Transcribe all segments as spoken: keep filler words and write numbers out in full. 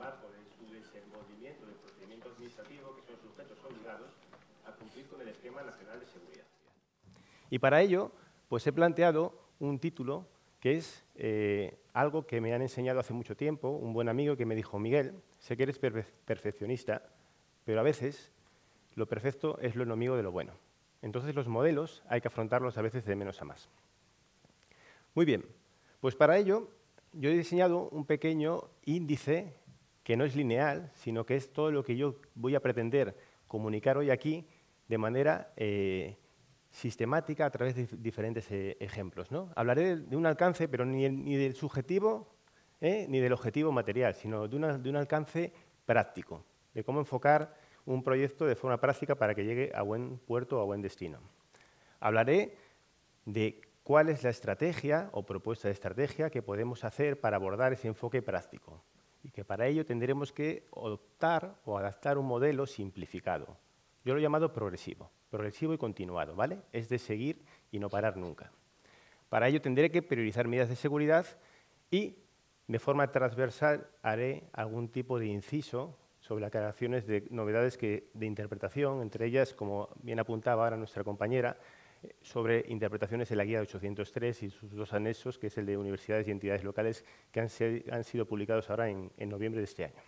marco de su desenvolvimiento del procedimiento administrativo que son sujetos obligados a cumplir con el Esquema Nacional de Seguridad. Y para ello, pues he planteado un título que es eh, algo que me han enseñado hace mucho tiempo, un buen amigo que me dijo: Miguel, sé que eres perfe perfeccionista, pero a veces lo perfecto es lo enemigo de lo bueno. Entonces los modelos hay que afrontarlos a veces de menos a más. Muy bien, pues para ello yo he diseñado un pequeño índice que no es lineal, sino que es todo lo que yo voy a pretender comunicar hoy aquí de manera eh, sistemática a través de diferentes eh, ejemplos, ¿no? Hablaré de un alcance, pero ni, el, ni del subjetivo eh, ni del objetivo material, sino de, una, de un alcance práctico, de cómo enfocar un proyecto de forma práctica para que llegue a buen puerto o a buen destino. Hablaré de cuál es la estrategia o propuesta de estrategia que podemos hacer para abordar ese enfoque práctico y que para ello tendremos que optar o adaptar un modelo simplificado. Yo lo he llamado progresivo, progresivo y continuado, ¿vale? Es de seguir y no parar nunca. Para ello tendré que priorizar medidas de seguridad y de forma transversal haré algún tipo de inciso sobre las aclaraciones de novedades que, de interpretación, entre ellas, como bien apuntaba ahora nuestra compañera, sobre interpretaciones de la guía ochocientos tres y sus dos anexos, que es el de universidades y entidades locales, que han, se, han sido publicados ahora en, en noviembre de este año.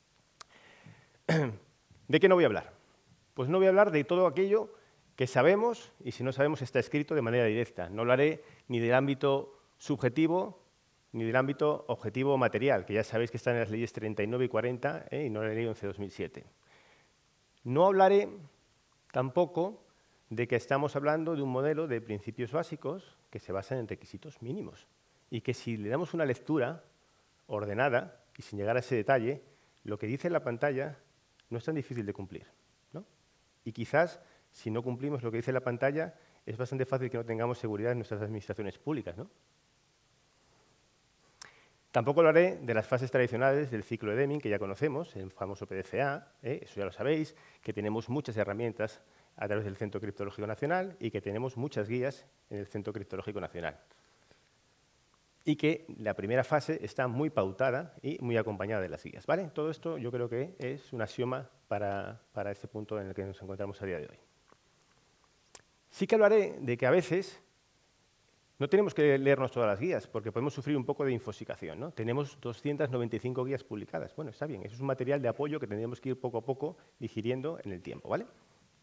¿De qué no voy a hablar? Pues no voy a hablar de todo aquello que sabemos, y si no sabemos está escrito de manera directa. No hablaré ni del ámbito subjetivo, ni del ámbito objetivo material, que ya sabéis que están en las leyes treinta y nueve y cuarenta, ¿eh? Y no en la ley once barra dos mil siete. No hablaré tampoco de que estamos hablando de un modelo de principios básicos que se basan en requisitos mínimos y que si le damos una lectura ordenada y sin llegar a ese detalle, lo que dice en la pantalla no es tan difícil de cumplir, ¿no? Y quizás, si no cumplimos lo que dice la pantalla, es bastante fácil que no tengamos seguridad en nuestras administraciones públicas, ¿no? Tampoco hablaré de las fases tradicionales del ciclo de Deming, que ya conocemos, el famoso P D C A, ¿eh? Eso ya lo sabéis, que tenemos muchas herramientas a través del Centro Criptológico Nacional y que tenemos muchas guías en el Centro Criptológico Nacional. Y que la primera fase está muy pautada y muy acompañada de las guías, ¿vale? Todo esto yo creo que es un axioma para, para este punto en el que nos encontramos a día de hoy. Sí que hablaré de que a veces no tenemos que leernos todas las guías, porque podemos sufrir un poco de infosicación, ¿no? Tenemos doscientas noventa y cinco guías publicadas. Bueno, está bien, eso es un material de apoyo que tendremos que ir poco a poco digiriendo en el tiempo, ¿vale?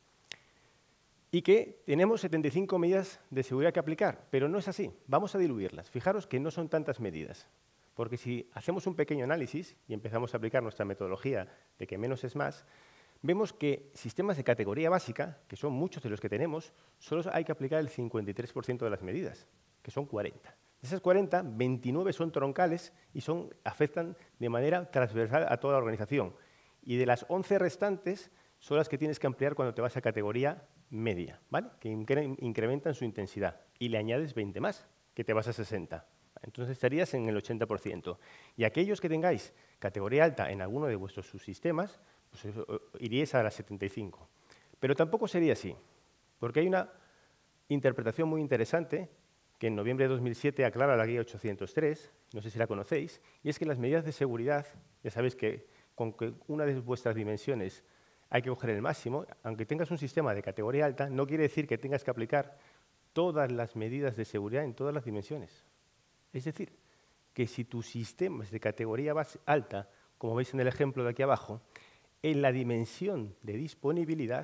Y que tenemos setenta y cinco medidas de seguridad que aplicar, pero no es así. Vamos a diluirlas. Fijaros que no son tantas medidas, porque si hacemos un pequeño análisis y empezamos a aplicar nuestra metodología de que menos es más, vemos que sistemas de categoría básica, que son muchos de los que tenemos, solo hay que aplicar el cincuenta y tres por ciento de las medidas, que son cuarenta. De esas cuarenta, veintinueve son troncales y son, afectan de manera transversal a toda la organización. Y de las once restantes, son las que tienes que ampliar cuando te vas a categoría media, ¿vale? Que incre incrementan su intensidad. Y le añades veinte más, que te vas a sesenta. Entonces estarías en el ochenta por ciento. Y aquellos que tengáis categoría alta en alguno de vuestros subsistemas, pues eso, iríais a las setenta y cinco. Pero tampoco sería así, porque hay una interpretación muy interesante que en noviembre de dos mil siete aclara la guía ochocientos tres, no sé si la conocéis, y es que las medidas de seguridad, ya sabéis que con que una de vuestras dimensiones hay que coger el máximo, aunque tengas un sistema de categoría alta, no quiere decir que tengas que aplicar todas las medidas de seguridad en todas las dimensiones. Es decir, que si tu sistema es de categoría alta, como veis en el ejemplo de aquí abajo, en la dimensión de disponibilidad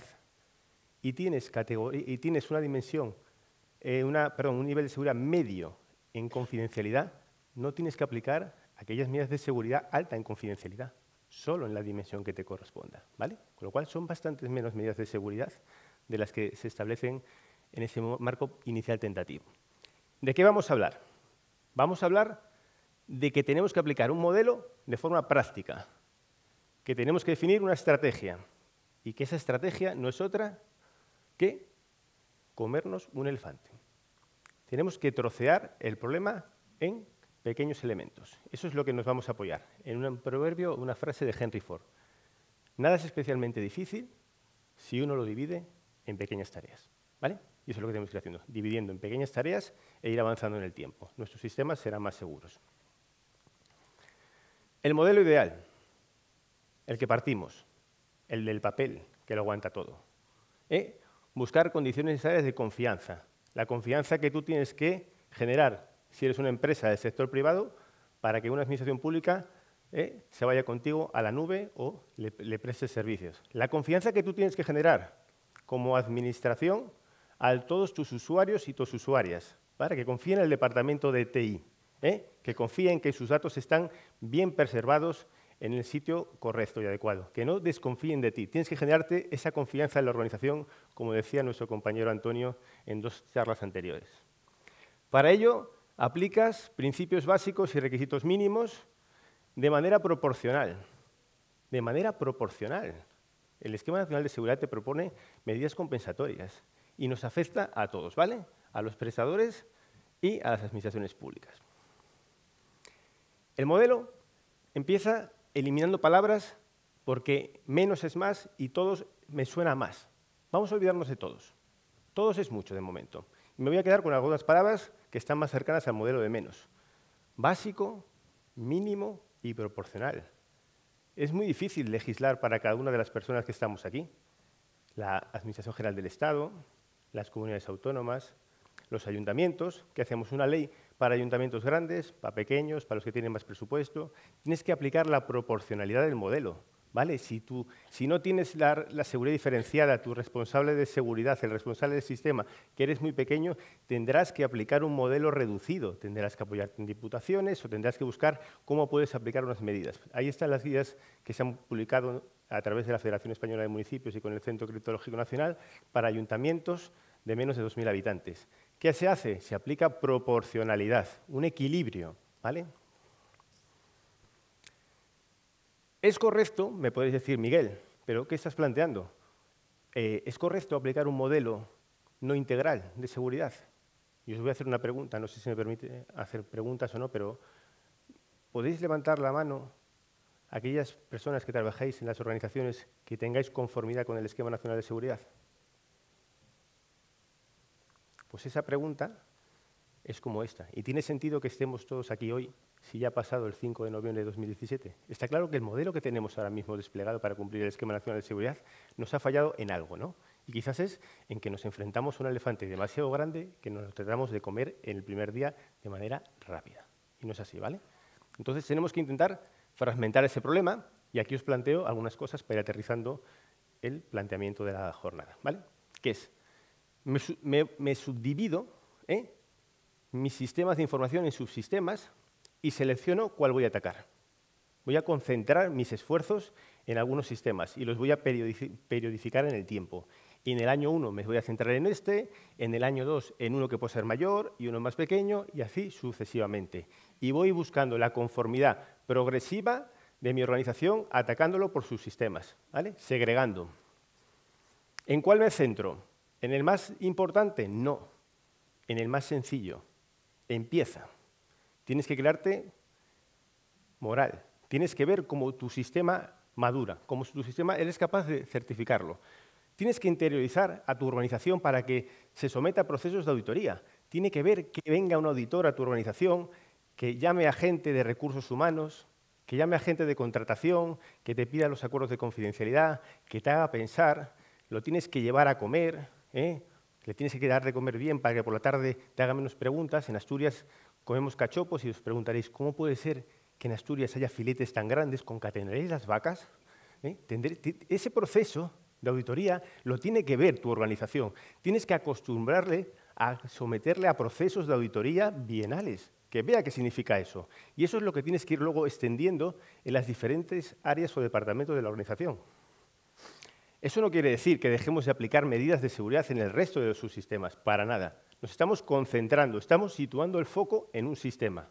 y tienes, y tienes una dimensión, eh, una, perdón, un nivel de seguridad medio en confidencialidad, no tienes que aplicar aquellas medidas de seguridad alta en confidencialidad, solo en la dimensión que te corresponda, ¿vale? Con lo cual son bastantes menos medidas de seguridad de las que se establecen en ese marco inicial tentativo. ¿De qué vamos a hablar? Vamos a hablar de que tenemos que aplicar un modelo de forma práctica, que tenemos que definir una estrategia y que esa estrategia no es otra que comernos un elefante. Tenemos que trocear el problema en pequeños elementos. Eso es lo que nos vamos a apoyar en un proverbio, una frase de Henry Ford. Nada es especialmente difícil si uno lo divide en pequeñas tareas, ¿vale? Y eso es lo que tenemos que ir haciendo, dividiendo en pequeñas tareas e ir avanzando en el tiempo. Nuestros sistemas serán más seguros. El modelo ideal. el que partimos, el del papel, que lo aguanta todo. ¿Eh? Buscar condiciones necesarias de confianza. La confianza que tú tienes que generar si eres una empresa del sector privado para que una administración pública eh, se vaya contigo a la nube o le, le prestes servicios. La confianza que tú tienes que generar como administración a todos tus usuarios y tus usuarias, para que confíen en el departamento de T I, ¿eh? que confíen que sus datos están bien preservados en el sitio correcto y adecuado, que no desconfíen de ti. Tienes que generarte esa confianza en la organización, como decía nuestro compañero Antonio en dos charlas anteriores. Para ello, aplicas principios básicos y requisitos mínimos de manera proporcional. De manera proporcional. El Esquema Nacional de Seguridad te propone medidas compensatorias y nos afecta a todos, ¿vale? A los prestadores y a las administraciones públicas. El modelo empieza eliminando palabras porque menos es más y todos me suena más. Vamos a olvidarnos de todos. Todos es mucho de momento. Y me voy a quedar con algunas palabras que están más cercanas al modelo de menos. Básico, mínimo y proporcional. Es muy difícil legislar para cada una de las personas que estamos aquí. La Administración General del Estado, las comunidades autónomas, los ayuntamientos, que hacemos una ley para ayuntamientos grandes, para pequeños, para los que tienen más presupuesto. Tienes que aplicar la proporcionalidad del modelo, ¿vale? Si, tú, si no tienes la, la seguridad diferenciada, tu responsable de seguridad, el responsable del sistema, que eres muy pequeño, tendrás que aplicar un modelo reducido. Tendrás que apoyarte en diputaciones o tendrás que buscar cómo puedes aplicar unas medidas. Ahí están las guías que se han publicado a través de la Federación Española de Municipios y con el Centro Criptológico Nacional para ayuntamientos de menos de dos mil habitantes. ¿Qué se hace? Se aplica proporcionalidad, un equilibrio, ¿vale? Es correcto, me podéis decir, Miguel, pero ¿qué estás planteando? Eh, ¿Es correcto aplicar un modelo no integral de seguridad? Y os voy a hacer una pregunta, no sé si me permite hacer preguntas o no, pero ¿podéis levantar la mano aquellas personas que trabajáis en las organizaciones que tengáis conformidad con el Esquema Nacional de Seguridad? Pues esa pregunta es como esta. Y tiene sentido que estemos todos aquí hoy si ya ha pasado el cinco de noviembre de dos mil diecisiete. Está claro que el modelo que tenemos ahora mismo desplegado para cumplir el Esquema Nacional de Seguridad nos ha fallado en algo, ¿no? Y quizás es en que nos enfrentamos a un elefante demasiado grande que nos lo tratamos de comer en el primer día de manera rápida. Y no es así, ¿vale? Entonces tenemos que intentar fragmentar ese problema y aquí os planteo algunas cosas para ir aterrizando el planteamiento de la jornada, ¿vale? ¿Qué es? Me, me, me subdivido ¿eh? mis sistemas de información en subsistemas y selecciono cuál voy a atacar. Voy a concentrar mis esfuerzos en algunos sistemas y los voy a periodificar en el tiempo. Y en el año uno me voy a centrar en este, en el año dos en uno que puede ser mayor y uno más pequeño y así sucesivamente. Y voy buscando la conformidad progresiva de mi organización atacándolo por subsistemas, ¿vale? Segregando. ¿En cuál me centro? ¿En el más importante? No. En el más sencillo. Empieza. Tienes que crearte moral. Tienes que ver cómo tu sistema madura, cómo tu sistema eres capaz de certificarlo. Tienes que interiorizar a tu organización para que se someta a procesos de auditoría. Tiene que ver que venga un auditor a tu organización, que llame a gente de recursos humanos, que llame a gente de contratación, que te pida los acuerdos de confidencialidad, que te haga pensar, lo tienes que llevar a comer, ¿eh? Le tienes que dar de comer bien para que por la tarde te haga menos preguntas. En Asturias comemos cachopos y os preguntaréis, ¿cómo puede ser que en Asturias haya filetes tan grandes? ¿Concatenaréis las vacas? ¿Eh? Tendré, ese proceso de auditoría lo tiene que ver tu organización. Tienes que acostumbrarle a someterle a procesos de auditoría bienales, que vea qué significa eso. Y eso es lo que tienes que ir luego extendiendo en las diferentes áreas o departamentos de la organización. Eso no quiere decir que dejemos de aplicar medidas de seguridad en el resto de los subsistemas, para nada. Nos estamos concentrando, estamos situando el foco en un sistema.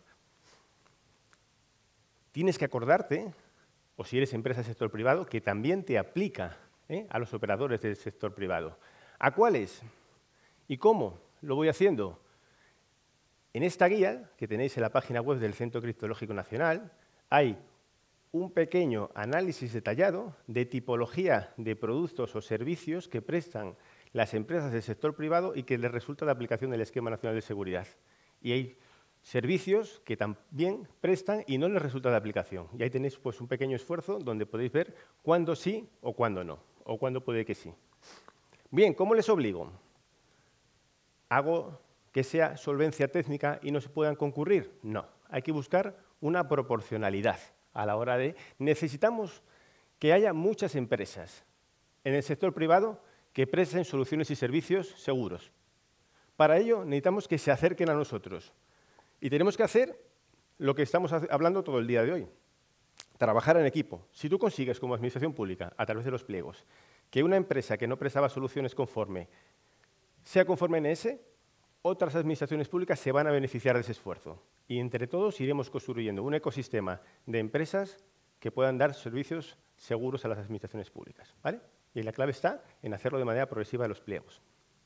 Tienes que acordarte, o si eres empresa del sector privado, que también te aplica ¿eh? a los operadores del sector privado. ¿A cuáles? ¿Y cómo lo voy haciendo? En esta guía, que tenéis en la página web del Centro Criptológico Nacional, hay un pequeño análisis detallado de tipología de productos o servicios que prestan las empresas del sector privado y que les resulta de aplicación del Esquema Nacional de Seguridad. Y hay servicios que también prestan y no les resulta de aplicación. Y ahí tenéis pues, un pequeño esfuerzo donde podéis ver cuándo sí o cuándo no, o cuándo puede que sí. Bien, ¿cómo les obligo? ¿Hago que sea solvencia técnica y no se puedan concurrir? No, hay que buscar una proporcionalidad a la hora de... Necesitamos que haya muchas empresas en el sector privado que presten soluciones y servicios seguros. Para ello necesitamos que se acerquen a nosotros. Y tenemos que hacer lo que estamos hablando todo el día de hoy, trabajar en equipo. Si tú consigues como administración pública, a través de los pliegos, que una empresa que no prestaba soluciones conforme sea conforme N S, otras administraciones públicas se van a beneficiar de ese esfuerzo. Y entre todos iremos construyendo un ecosistema de empresas que puedan dar servicios seguros a las administraciones públicas, ¿vale? Y la clave está en hacerlo de manera progresiva de los pliegos.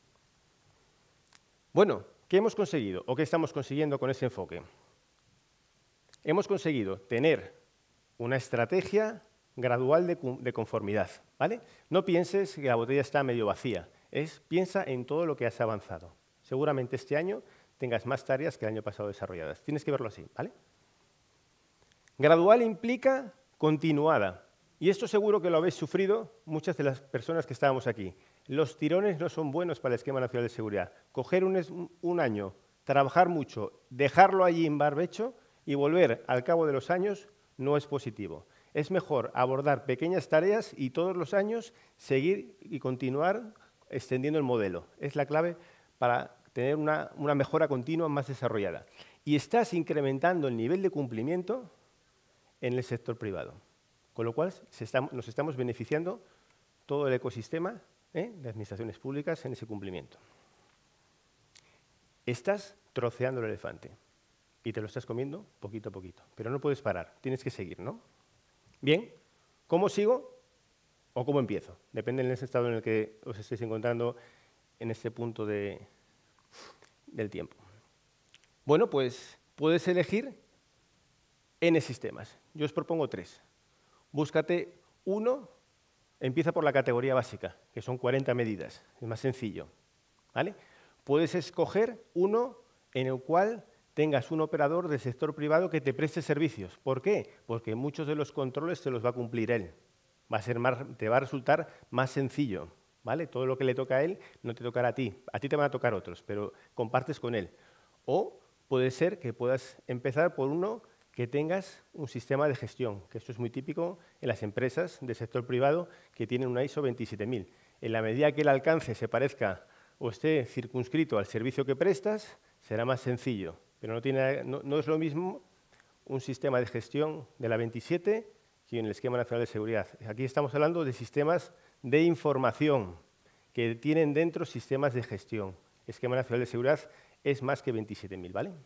Bueno, ¿qué hemos conseguido o qué estamos consiguiendo con ese enfoque? Hemos conseguido tener una estrategia gradual de, de conformidad, ¿vale? No pienses que la botella está medio vacía, es, piensa en todo lo que has avanzado. Seguramente este año tengas más tareas que el año pasado desarrolladas. Tienes que verlo así, ¿vale? Gradual implica continuada. Y esto seguro que lo habéis sufrido muchas de las personas que estábamos aquí. Los tirones no son buenos para el Esquema Nacional de Seguridad. Coger un, un año, trabajar mucho, dejarlo allí en barbecho y volver al cabo de los años no es positivo. Es mejor abordar pequeñas tareas y todos los años seguir y continuar extendiendo el modelo. Es la clave para tener una, una mejora continua más desarrollada. Y estás incrementando el nivel de cumplimiento en el sector privado. Con lo cual se está, nos estamos beneficiando todo el ecosistema ¿eh? de administraciones públicas en ese cumplimiento. Estás troceando el elefante y te lo estás comiendo poquito a poquito, pero no puedes parar, tienes que seguir, ¿no? Bien, ¿cómo sigo o cómo empiezo? Depende del estado en el que os estéis encontrando en este punto de, del tiempo. Bueno, pues puedes elegir N sistemas. Yo os propongo tres. Búscate uno, empieza por la categoría básica, que son cuarenta medidas, es más sencillo, ¿vale? Puedes escoger uno en el cual tengas un operador del sector privado que te preste servicios. ¿Por qué? Porque muchos de los controles te los va a cumplir él. Va a ser más, te va a resultar más sencillo, ¿vale? Todo lo que le toca a él no te tocará a ti. A ti te van a tocar otros, pero compartes con él. O puede ser que puedas empezar por uno que tengas un sistema de gestión, que esto es muy típico en las empresas del sector privado que tienen una I S O veintisiete mil. En la medida que el alcance se parezca o esté circunscrito al servicio que prestas, será más sencillo. Pero no, tiene, no, no es lo mismo un sistema de gestión de la veintisiete que en el Esquema Nacional de Seguridad. Aquí estamos hablando de sistemas de información que tienen dentro sistemas de gestión. El Esquema Nacional de Seguridad es más que veintisiete mil, ¿vale?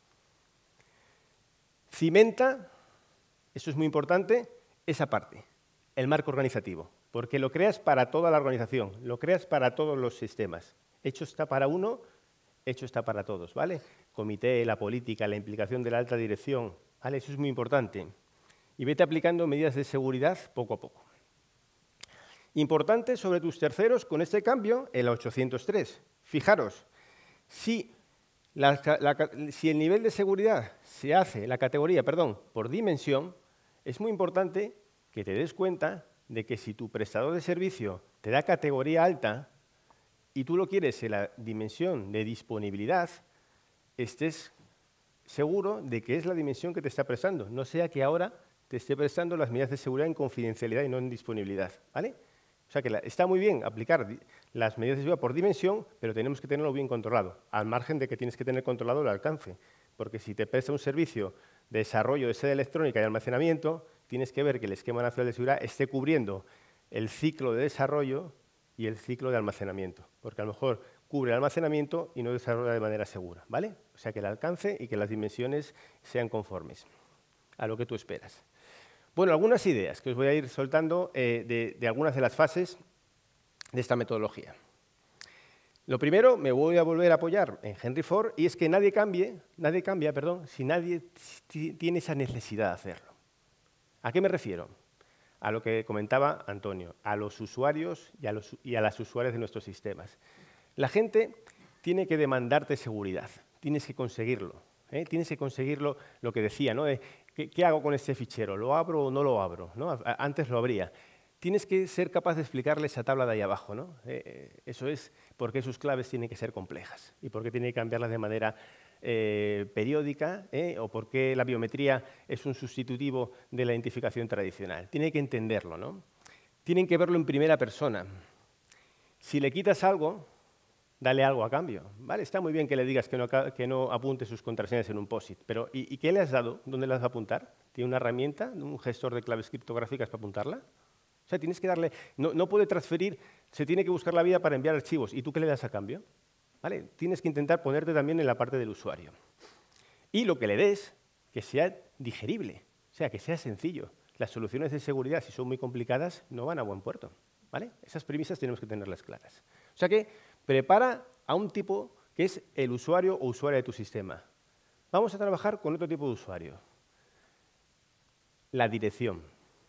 Cimenta, esto es muy importante, esa parte, el marco organizativo, porque lo creas para toda la organización, lo creas para todos los sistemas. Hecho está para uno, hecho está para todos, ¿vale? Comité, la política, la implicación de la alta dirección, ¿vale? Eso es muy importante. Y vete aplicando medidas de seguridad poco a poco. Importante sobre tus terceros, con este cambio, el ochocientos tres. Fijaros, si... La, la, si el nivel de seguridad se hace, la categoría, perdón, por dimensión, es muy importante que te des cuenta de que si tu prestador de servicio te da categoría alta y tú lo quieres en la dimensión de disponibilidad, estés seguro de que es la dimensión que te está prestando, no sea que ahora te esté prestando las medidas de seguridad en confidencialidad y no en disponibilidad, ¿vale? O sea que la, está muy bien aplicar las medidas de seguridad por dimensión, pero tenemos que tenerlo bien controlado, al margen de que tienes que tener controlado el alcance. Porque si te presta un servicio de desarrollo de sede electrónica y almacenamiento, tienes que ver que el Esquema Nacional de Seguridad esté cubriendo el ciclo de desarrollo y el ciclo de almacenamiento. Porque a lo mejor cubre el almacenamiento y no desarrolla de manera segura, ¿vale? O sea que el alcance y que las dimensiones sean conformes a lo que tú esperas. Bueno, algunas ideas que os voy a ir soltando eh, de, de algunas de las fases de esta metodología. Lo primero, me voy a volver a apoyar en Henry Ford, y es que nadie cambie, nadie cambia, perdón, si nadie tiene esa necesidad de hacerlo. ¿A qué me refiero? A lo que comentaba Antonio, a los usuarios y a, los, y a las usuarias de nuestros sistemas. La gente tiene que demandarte seguridad, tienes que conseguirlo. ¿eh? Tienes que conseguirlo, lo que decía, ¿no? De, ¿qué, ¿qué hago con este fichero? ¿Lo abro o no lo abro? ¿No? Antes lo abría. Tienes que ser capaz de explicarle esa tabla de ahí abajo, ¿no? Eh, eso es por qué sus claves tienen que ser complejas y por qué tiene que cambiarlas de manera eh, periódica, ¿eh? O por qué la biometría es un sustitutivo de la identificación tradicional. Tiene que entenderlo, ¿no? Tienen que verlo en primera persona. Si le quitas algo, dale algo a cambio. ¿Vale? Está muy bien que le digas que no, que no apunte sus contraseñas en un POSIT, pero ¿y, ¿y qué le has dado? ¿Dónde las va a apuntar? ¿Tiene una herramienta, un gestor de claves criptográficas para apuntarla? O sea, tienes que darle, no, no puede transferir, se tiene que buscar la vida para enviar archivos. ¿Y tú qué le das a cambio? ¿Vale? Tienes que intentar ponerte también en la parte del usuario. Y lo que le des, que sea digerible, o sea, que sea sencillo. Las soluciones de seguridad, si son muy complicadas, no van a buen puerto. ¿Vale? Esas premisas tenemos que tenerlas claras. O sea que prepara a un tipo que es el usuario o usuaria de tu sistema. Vamos a trabajar con otro tipo de usuario. La dirección.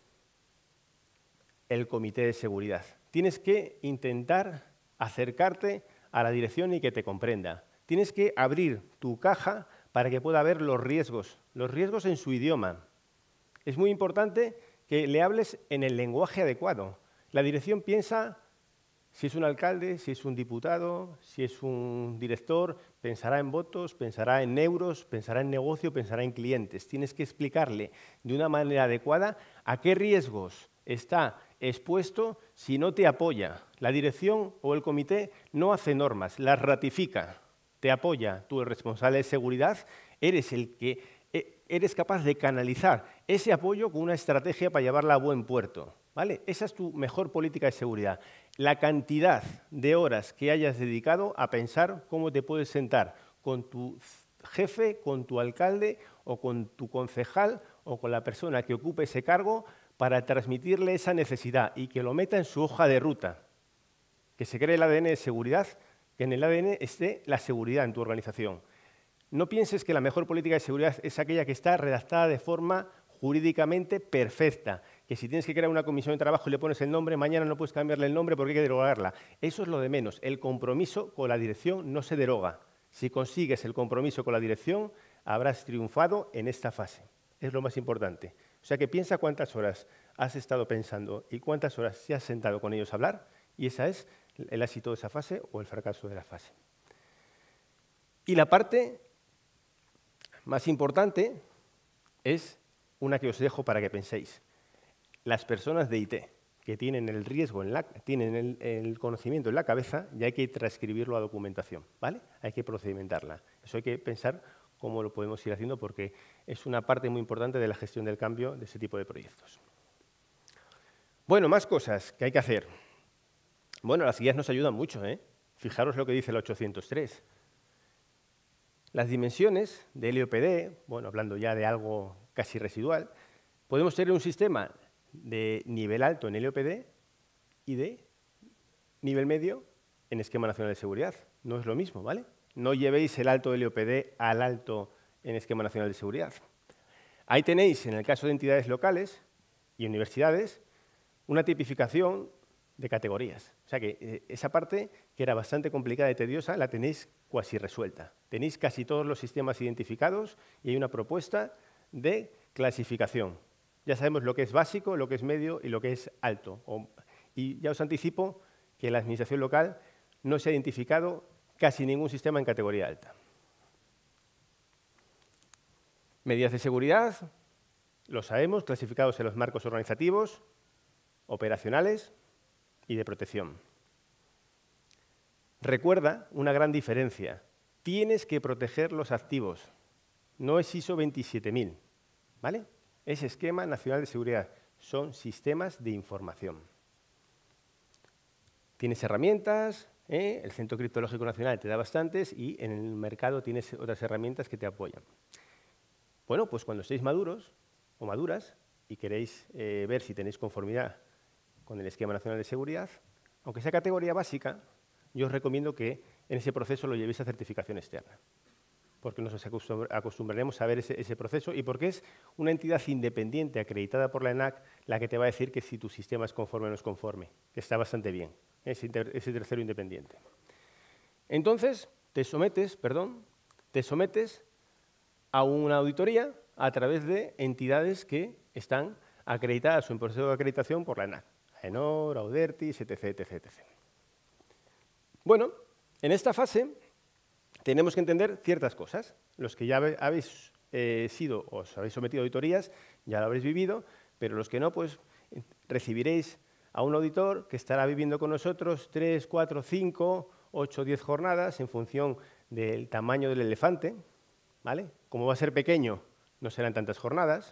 El comité de seguridad. Tienes que intentar acercarte a la dirección y que te comprenda. Tienes que abrir tu caja para que pueda ver los riesgos, los riesgos en su idioma. Es muy importante que le hables en el lenguaje adecuado. La dirección piensa si es un alcalde, si es un diputado, si es un director, pensará en votos, pensará en euros, pensará en negocio, pensará en clientes. Tienes que explicarle de una manera adecuada a qué riesgos está expuesto si no te apoya. La dirección o el comité no hace normas, las ratifica, te apoya. Tú, el responsable de seguridad, eres el que eres capaz de canalizar ese apoyo con una estrategia para llevarla a buen puerto. ¿Vale? Esa es tu mejor política de seguridad. La cantidad de horas que hayas dedicado a pensar cómo te puedes sentar con tu jefe, con tu alcalde o con tu concejal o con la persona que ocupe ese cargo para transmitirle esa necesidad y que lo meta en su hoja de ruta. Que se cree el A D N de seguridad, que en el A D N esté la seguridad en tu organización. No pienses que la mejor política de seguridad es aquella que está redactada de forma jurídicamente perfecta, que si tienes que crear una comisión de trabajo y le pones el nombre, mañana no puedes cambiarle el nombre porque hay que derogarla. Eso es lo de menos. El compromiso con la dirección no se deroga. Si consigues el compromiso con la dirección, habrás triunfado en esta fase. Es lo más importante. O sea que piensa cuántas horas has estado pensando y cuántas horas te has sentado con ellos a hablar, y esa es el éxito de esa fase o el fracaso de la fase. Y la parte más importante es una que os dejo para que penséis. Las personas de I T que tienen el riesgo, en la, tienen el, el conocimiento en la cabeza, ya hay que transcribirlo a documentación, ¿vale? Hay que procedimentarla. Eso hay que pensar cómo lo podemos ir haciendo porque es una parte muy importante de la gestión del cambio de ese tipo de proyectos. Bueno, más cosas que hay que hacer. Bueno, las guías nos ayudan mucho, ¿eh? Fijaros lo que dice el ochocientos tres. Las dimensiones de L O P D, bueno, hablando ya de algo casi residual, podemos tener un sistema de nivel alto en L O P D y de nivel medio en Esquema Nacional de Seguridad. No es lo mismo, ¿vale? No llevéis el alto L O P D al alto en Esquema Nacional de Seguridad. Ahí tenéis, en el caso de entidades locales y universidades, una tipificación de categorías. O sea que eh, esa parte, que era bastante complicada y tediosa, la tenéis cuasi resuelta. Tenéis casi todos los sistemas identificados y hay una propuesta de clasificación. Ya sabemos lo que es básico, lo que es medio y lo que es alto. O, y ya os anticipo que la administración local no se ha identificado casi ningún sistema en categoría alta. Medidas de seguridad, lo sabemos, clasificados en los marcos organizativos, operacionales y de protección. Recuerda una gran diferencia. Tienes que proteger los activos. No es I S O veintisiete mil, ¿vale? Es Esquema Nacional de Seguridad. Son sistemas de información. Tienes herramientas, ¿eh? El Centro Criptológico Nacional te da bastantes y en el mercado tienes otras herramientas que te apoyan. Bueno, pues cuando estéis maduros o maduras y queréis eh, ver si tenéis conformidad con el Esquema Nacional de Seguridad, aunque sea categoría básica, yo os recomiendo que en ese proceso lo llevéis a certificación externa, porque nos acostumbraremos a ver ese, ese proceso y porque es una entidad independiente acreditada por la ENAC la que te va a decir que si tu sistema es conforme o no es conforme, que está bastante bien, ese, inter, ese tercero independiente. Entonces, te sometes, perdón, te sometes a una auditoría a través de entidades que están acreditadas o en proceso de acreditación por la ENAC. AENOR, Audertis, etc, etc, etcétera. Bueno, en esta fase tenemos que entender ciertas cosas. Los que ya habéis eh, sido o os habéis sometido a auditorías ya lo habréis vivido, pero los que no, pues recibiréis a un auditor que estará viviendo con nosotros tres, cuatro, cinco, ocho, diez jornadas en función del tamaño del elefante, ¿vale? Como va a ser pequeño, no serán tantas jornadas.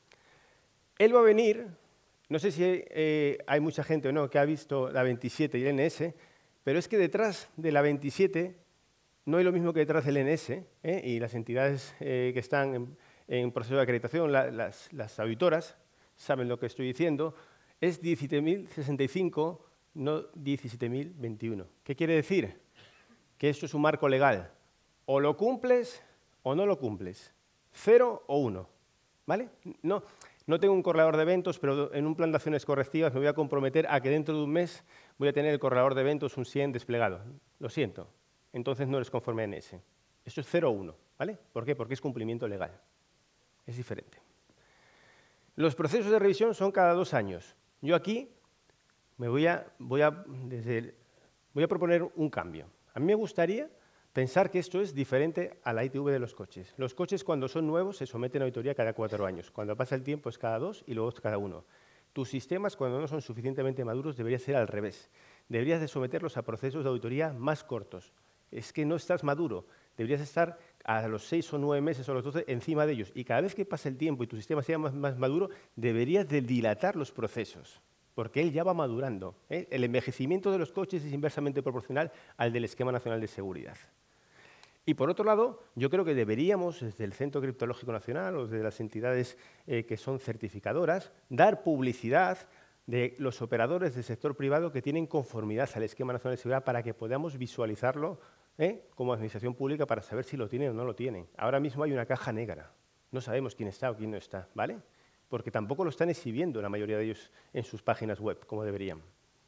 Él va a venir, no sé si eh, hay mucha gente o no que ha visto la veintisiete y el N S, pero es que detrás de la veintisiete no hay lo mismo que detrás del N S, ¿eh? Y las entidades eh, que están en, en proceso de acreditación, la, las, las auditoras, saben lo que estoy diciendo, es diecisiete mil sesenta y cinco, no diecisiete mil veintiuno. ¿Qué quiere decir? Que esto es un marco legal. O lo cumples o no lo cumples. Cero o uno. ¿Vale? No, no tengo un corredor de eventos, pero en un plan de acciones correctivas me voy a comprometer a que dentro de un mes voy a tener el corredor de eventos un cien desplegado. Lo siento. Entonces no eres conforme a N S. Esto es cero o uno. ¿Vale? ¿Por qué? Porque es cumplimiento legal. Es diferente. Los procesos de revisión son cada dos años. Yo aquí me voy a, voy a, desde el, voy a proponer un cambio. A mí me gustaría pensar que esto es diferente a la I T V de los coches. Los coches, cuando son nuevos, se someten a auditoría cada cuatro años. Cuando pasa el tiempo es cada dos y luego es cada uno. Tus sistemas, cuando no son suficientemente maduros, debería ser al revés. Deberías de someterlos a procesos de auditoría más cortos. Es que no estás maduro. Deberías estar a los seis o nueve meses o los doce encima de ellos. Y cada vez que pase el tiempo y tu sistema sea más, más maduro, deberías de dilatar los procesos, porque él ya va madurando, ¿eh? El envejecimiento de los coches es inversamente proporcional al del Esquema Nacional de Seguridad. Y por otro lado, yo creo que deberíamos, desde el Centro Criptológico Nacional o desde las entidades eh, que son certificadoras, dar publicidad de los operadores del sector privado que tienen conformidad al Esquema Nacional de Seguridad para que podamos visualizarlo ¿eh? como administración pública para saber si lo tienen o no lo tienen. Ahora mismo hay una caja negra. No sabemos quién está o quién no está, ¿vale? Porque tampoco lo están exhibiendo la mayoría de ellos en sus páginas web, como deberían.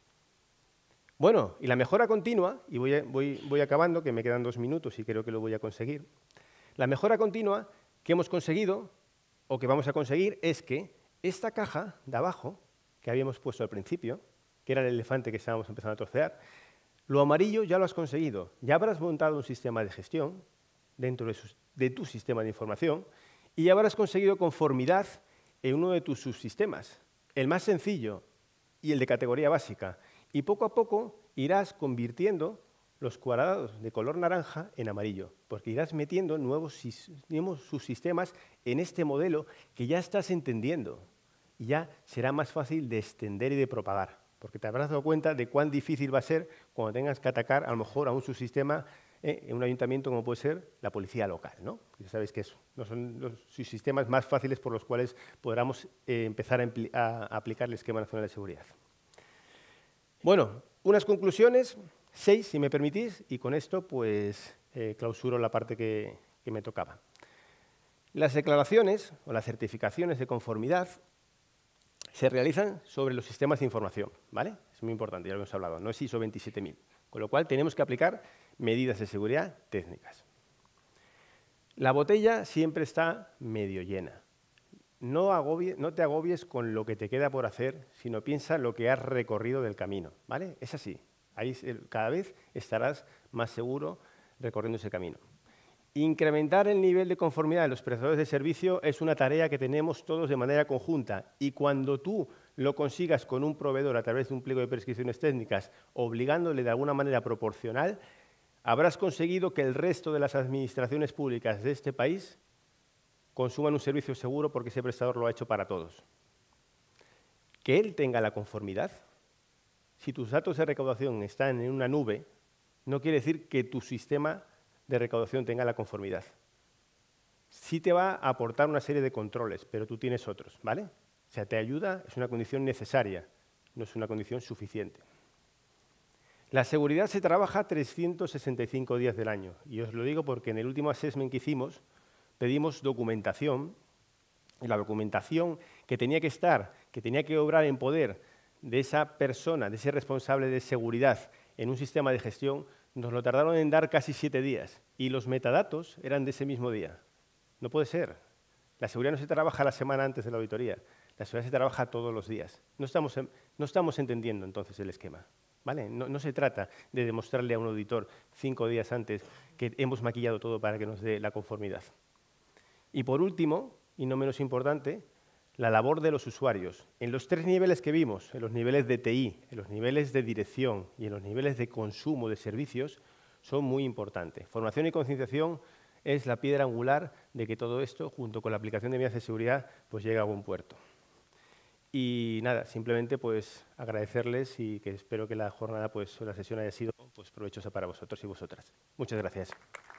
Bueno, y la mejora continua, y voy, a, voy, voy acabando, que me quedan dos minutos y creo que lo voy a conseguir. La mejora continua que hemos conseguido, o que vamos a conseguir, es que esta caja de abajo, que habíamos puesto al principio, que era el elefante que estábamos empezando a trocear, lo amarillo ya lo has conseguido. Ya habrás montado un sistema de gestión dentro de, sus, de tu sistema de información y ya habrás conseguido conformidad en uno de tus subsistemas, el más sencillo y el de categoría básica. Y poco a poco irás convirtiendo los cuadrados de color naranja en amarillo, porque irás metiendo nuevos, nuevos subsistemas en este modelo que ya estás entendiendo y ya será más fácil de extender y de propagar, porque te habrás dado cuenta de cuán difícil va a ser cuando tengas que atacar a lo mejor a un subsistema eh, en un ayuntamiento como puede ser la policía local, ¿no? Ya sabéis que eso no son los subsistemas más fáciles por los cuales podamos eh, empezar a, a aplicar el Esquema Nacional de Seguridad. Bueno, unas conclusiones, seis si me permitís, y con esto pues eh, clausuro la parte que, que me tocaba. Las declaraciones o las certificaciones de conformidad se realizan sobre los sistemas de información, ¿vale? Es muy importante, ya lo hemos hablado, no es I S O veintisiete mil, con lo cual tenemos que aplicar medidas de seguridad técnicas. La botella siempre está medio llena. No, agobie, no te agobies con lo que te queda por hacer, sino piensa lo que has recorrido del camino, ¿vale? Es así. Ahí cada vez estarás más seguro recorriendo ese camino. Incrementar el nivel de conformidad de los prestadores de servicio es una tarea que tenemos todos de manera conjunta y cuando tú lo consigas con un proveedor a través de un pliego de prescripciones técnicas, obligándole de alguna manera proporcional, habrás conseguido que el resto de las administraciones públicas de este país consuman un servicio seguro porque ese prestador lo ha hecho para todos. Que él tenga la conformidad, si tus datos de recaudación están en una nube, no quiere decir que tu sistema de recaudación tenga la conformidad. Sí te va a aportar una serie de controles, pero tú tienes otros, ¿vale? O sea, te ayuda, es una condición necesaria, no es una condición suficiente. La seguridad se trabaja trescientos sesenta y cinco días del año, y os lo digo porque en el último assessment que hicimos pedimos documentación, y la documentación que tenía que estar, que tenía que obrar en poder de esa persona, de ese responsable de seguridad en un sistema de gestión, nos lo tardaron en dar casi siete días, y los metadatos eran de ese mismo día. No puede ser. La seguridad no se trabaja la semana antes de la auditoría. La seguridad se trabaja todos los días. No estamos, no estamos entendiendo entonces el esquema. ¿Vale? No, no se trata de demostrarle a un auditor cinco días antes que hemos maquillado todo para que nos dé la conformidad. Y por último, y no menos importante, la labor de los usuarios. En los tres niveles que vimos, en los niveles de T I, en los niveles de dirección y en los niveles de consumo de servicios, son muy importantes. Formación y concienciación es la piedra angular de que todo esto, junto con la aplicación de medidas de seguridad, pues llegue a buen puerto. Y nada, simplemente pues agradecerles y que espero que la jornada, pues la sesión haya sido pues provechosa para vosotros y vosotras. Muchas gracias.